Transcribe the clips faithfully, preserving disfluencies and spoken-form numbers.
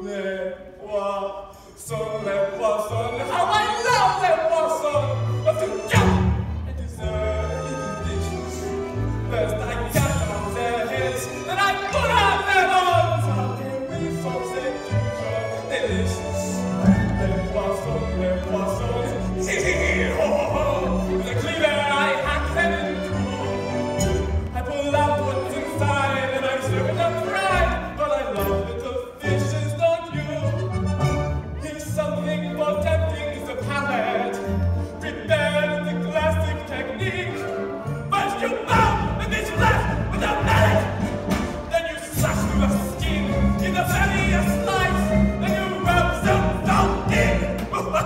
Les poissons, les poissons, how I love les poissons! Of the jump and dessert little dishes. First I cut off their heads, then I put on their bones. How can we sauce toujours delicious? Les poissons, les poissons, hee hee hee ho ho ho. With a cleaver I hack them in two. I pull out what's inside and I serve it up fried, but I love little fishes, don't you? Here's something more tempting is the palate. Prepare the classic technique. First you bow and then you left with a mallet. Then you slash through the skin in the belly a slice. Then you rub some salt in.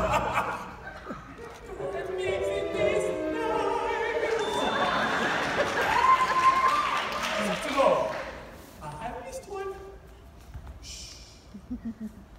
That makes it taste nice. Tomorrow, I have missed one. Shh.